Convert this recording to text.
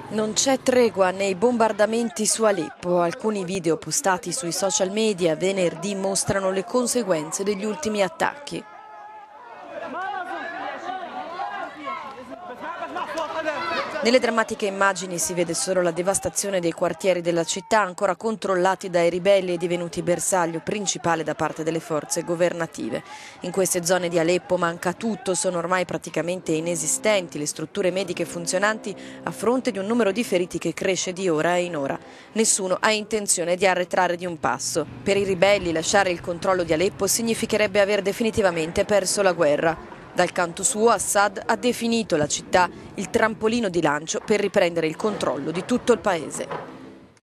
Non c'è tregua nei bombardamenti su Aleppo. Alcuni video postati sui social media venerdì mostrano le conseguenze degli ultimi attacchi. Nelle drammatiche immagini si vede solo la devastazione dei quartieri della città ancora controllati dai ribelli e divenuti bersaglio principale da parte delle forze governative. In queste zone di Aleppo manca tutto, sono ormai praticamente inesistenti le strutture mediche funzionanti a fronte di un numero di feriti che cresce di ora in ora. Nessuno ha intenzione di arretrare di un passo. Per i ribelli lasciare il controllo di Aleppo significherebbe aver definitivamente perso la guerra. Dal canto suo, Assad ha definito la città il trampolino di lancio per riprendere il controllo di tutto il paese.